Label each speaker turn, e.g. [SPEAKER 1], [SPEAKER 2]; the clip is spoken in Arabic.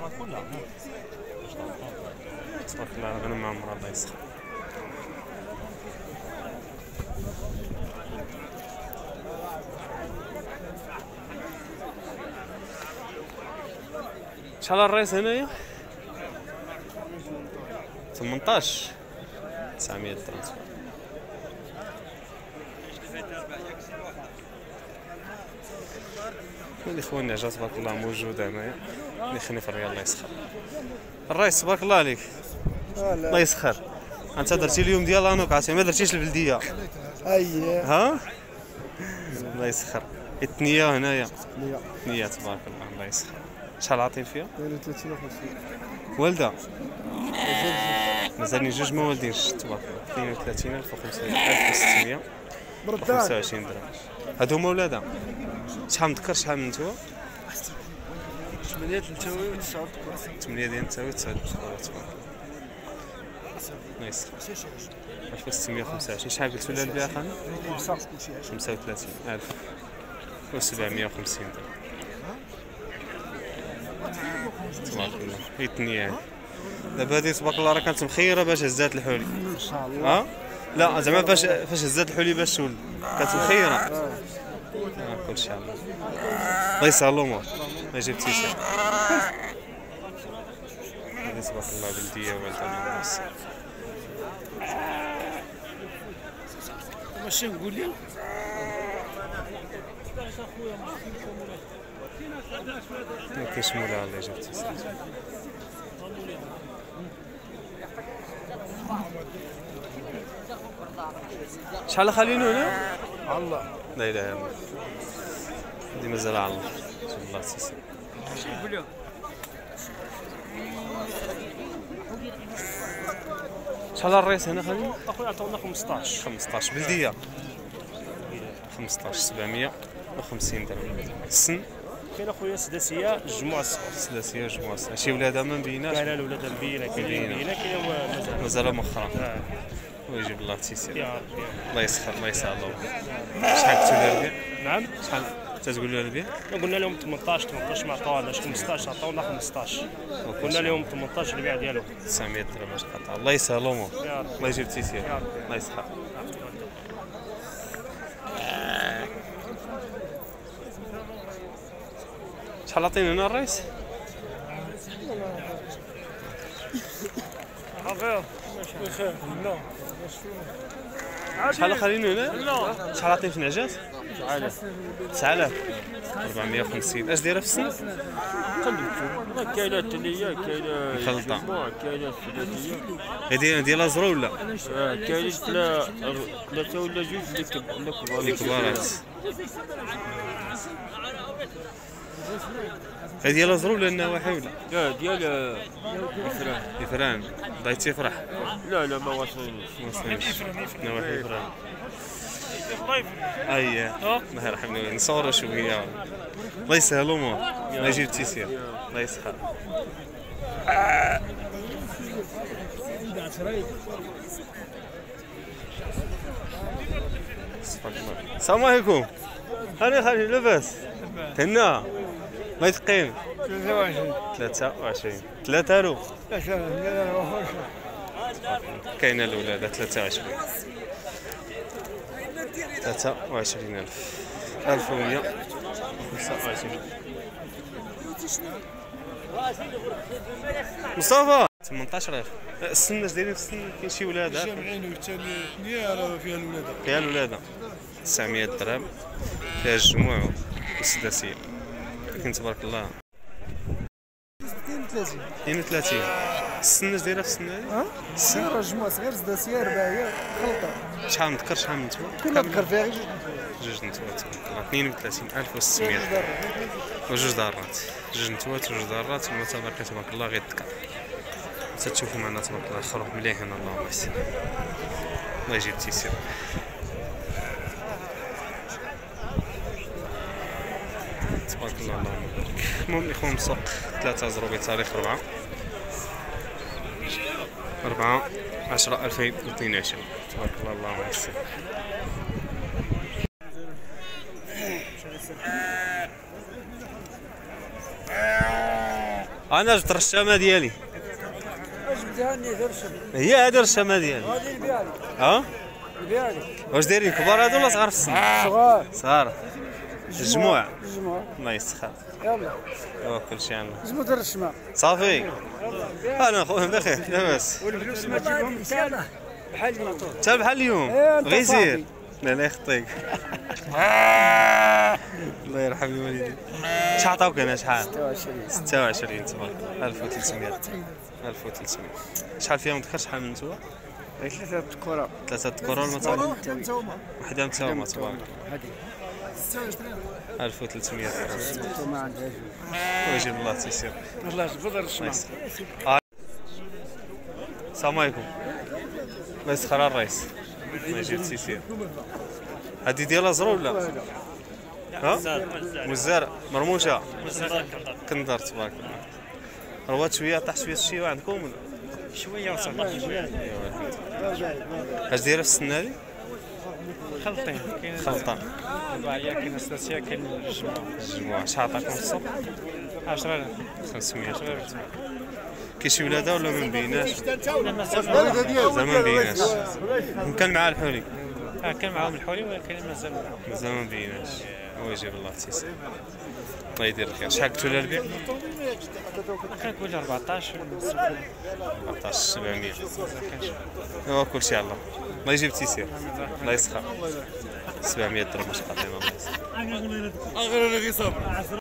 [SPEAKER 1] تبارك الله غنم عمرها الله يسخر. شحال الرئيس هنايا؟ 18 900 درهم. الاخوان النعجه تبارك الله موجوده هنايا اللي خليني في الريال الله يسخر. الرئيس تبارك الله عليك الله يسخر. انت درتي اليوم ديال لانوك عرفتي ما درتيش البلديه.
[SPEAKER 2] اييه
[SPEAKER 1] ها الله يسخر. الثنيه هنايا ثنيه تبارك الله يسخر. شحال عاطين فيها؟
[SPEAKER 2] 32 و50
[SPEAKER 1] والده مازالني جوج ما والدينش تبارك الله. 32500 25 درهم. هادو هما ولادها. شحال مذكر شحال من نتوما؟
[SPEAKER 2] 8 تنتوي و 9
[SPEAKER 1] 8 ديال نتاوي 9 تبارك الله يسخر. 1625. شحال قلتوا لها البيع خانم؟ 35750 درهم تبارك الله. هي الثنيه دابا هادي تبارك الله راه كانت مخيره باش هزات الحولي
[SPEAKER 2] ان شاء الله.
[SPEAKER 1] ها لا زعما فاش هزات الحولي باش تولد كانت مخيره. كلشي الله الله يسهل الامور. ما جبتيش هادي تبارك الله بلديه والده الناس.
[SPEAKER 2] ماشي نقول لي
[SPEAKER 1] ما كاينش مولا الله جبتي. شحال خالينو هنا؟
[SPEAKER 2] الله
[SPEAKER 1] لا اله الا الله. هادي مازال على الله ان الله تيسير. شحال الرئيس هنا خالي؟
[SPEAKER 3] اخويا عطاونا 15
[SPEAKER 1] بلديه 15 750 درهم. السن
[SPEAKER 3] كاين اخويا سداسيه الجمعه الصغر.
[SPEAKER 1] سداسيه جمعه الصغر. شي ولادها ما مبيناش؟
[SPEAKER 3] كاين الولاد مبينه كاين
[SPEAKER 1] مازال مؤخرا. ويجيب الله التيسير.
[SPEAKER 3] يا ربي
[SPEAKER 1] الله يسخر الله يسهل الله. شحال قلتوا لها البيع؟
[SPEAKER 3] نعم
[SPEAKER 1] شحال تتقول لها البيع؟
[SPEAKER 3] قلنا لهم 18 ما عطاوناش 15 عطاونا 15 قلنا لهم 18 البيع ديالهم
[SPEAKER 1] 900 درهم باش قطع. الله يسهل الامور.
[SPEAKER 3] يا ربي
[SPEAKER 1] الله يجيب التيسير. الله يسخر. شحال عطينا هنا الرئيس؟
[SPEAKER 3] بخير بخير لا
[SPEAKER 1] شحال خالينو هنا؟ شحال عطينا في نعجات؟ 9000 450. اش دايره في السن؟
[SPEAKER 3] قلبتو كاينه الثنيه كاينه
[SPEAKER 1] مخلطة.
[SPEAKER 3] الجمعة كاينه الثلاثيه
[SPEAKER 1] هذه ديالها زرو ولا؟
[SPEAKER 3] كاينين ثلاثه ولا جوج
[SPEAKER 1] اللي كبارات. هذه ديالها زرو ولا النواحي ولا؟
[SPEAKER 3] لا ديال الفران
[SPEAKER 1] يفران بغيت يفرح.
[SPEAKER 3] لا ما واصلينش
[SPEAKER 1] نواحي يفران. اييه الله يرحمنا نصوروا شويه. الله يسهل الامور. الله يجيب التيسير. الله يسخر. السلام عليكم. هاني خالي لاباس؟ هنا ما يتقين 23 3 الو. كاينه الاولاد 23 23000 1125. مصطفى 18000. السن اش دايرين في السن؟ كاين شي ولاد
[SPEAKER 2] جامعين وثاني ثنيه فيها الولاد.
[SPEAKER 1] فيها الولاد 900 درهم فيها الجموع والسداسيه. لكن تبارك الله 32. السن اش دايره في السن هذه؟
[SPEAKER 2] السن راه جمعه صغير سداسيه رباعيه خلطه.
[SPEAKER 1] شحال مذكر شحال من نتوما؟
[SPEAKER 2] كنا ذكر فيها غير
[SPEAKER 1] جوج نتوات تبارك الله 32600 وجوج دارات. جوج نتوات وجوج دارات المتبقي تبارك الله غير الذكر. تتشوفوا معنا تبارك الله خروج مليح هنا اللهم يحسن. الله يجيب التيسير. تبارك الله اللهم بارك. المهم الاخوان السوق 3 زروبي تاريخ 4/10/2022 تبارك الله اللهم يحسن. انا جبت الرشامه ديالي.
[SPEAKER 2] جبتها لي غير الشمع.
[SPEAKER 1] هي هذه الرشامه ديالي.
[SPEAKER 2] هذه البيع لي.
[SPEAKER 1] ها
[SPEAKER 2] البيع لي.
[SPEAKER 1] واش دايرين كبار هادو ولا صغار في السن؟
[SPEAKER 2] صغار.
[SPEAKER 1] صغار. الجموع.
[SPEAKER 2] الجموع.
[SPEAKER 1] الله يسخر.
[SPEAKER 2] يلا.
[SPEAKER 1] ايوا كلشي عندنا.
[SPEAKER 2] زبط الرشمة.
[SPEAKER 1] صافي. انا خويا بخير لاباس.
[SPEAKER 2] والفلوس ما تجيبهم انت بحال اليوم.
[SPEAKER 1] انت بحال اليوم. غير سير. لا لا يخطيك. الله يرحم الوالدين. شحال عطاوك هنا شحال؟ 26 تبارك الله. 1300. 1300. شحال فيهم ذكر شحال من نتوما؟
[SPEAKER 2] 3 كرة.
[SPEAKER 1] 3 كرة المتابعة. وحده متوما تبارك الله. 1300
[SPEAKER 2] ما عندهاش.
[SPEAKER 1] ويجيب الله تيسير.
[SPEAKER 2] الله يجبر الرشمة.
[SPEAKER 1] السلام عليكم. الله يسخر الرئيس. الله يجيب تيسير. هادي ديالها زرو ولا؟ ها؟ مزار مرموشة. كندر تبارك الله. روات شوية طاح شوية الشيوة عندكم ولا؟
[SPEAKER 3] شويه وصل شويه.
[SPEAKER 1] اش دايرة في السن هادي؟
[SPEAKER 3] خلطين كاين
[SPEAKER 1] خلطان.
[SPEAKER 3] رباعيه كاين ثلاثيه كاين
[SPEAKER 1] الجموع شحال عطاكم في السوق؟
[SPEAKER 3] 10000
[SPEAKER 1] 500. كاين شي ولادة ولا ما مبيناش؟
[SPEAKER 3] مازال
[SPEAKER 1] زعما ما مبيناش. كان معاه الحولي.
[SPEAKER 3] كان معاهم الحوري ولكن
[SPEAKER 1] مازال ما مبيناش. هو يجيب الله تيسير. الله يدير الخير. شحال قلتوا لها البيع؟
[SPEAKER 3] كنقول 14
[SPEAKER 1] 14700. ايوا كلشي على الله. الله يجيب تيسير. الله يسخر. 700 درهم واش قاطعين الله يسخر.